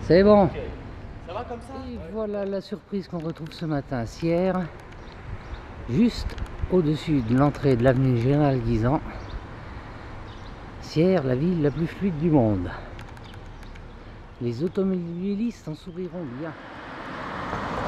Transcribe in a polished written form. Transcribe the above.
C'est bon. Ok. Ça va comme ça? Et Ouais. voilà la surprise qu'on retrouve ce matin à Sierre, juste au-dessus de l'entrée de l'avenue Général Guisan. Sierre, la ville la plus fluide du monde. Les automobilistes en souriront bien.